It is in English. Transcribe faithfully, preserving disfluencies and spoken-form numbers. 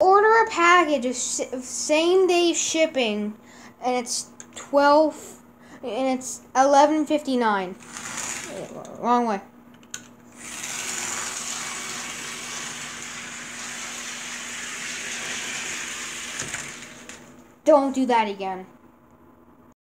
Order a package of same day shipping, and it's twelve, and it's eleven fifty nine. Wrong way. Don't do that again.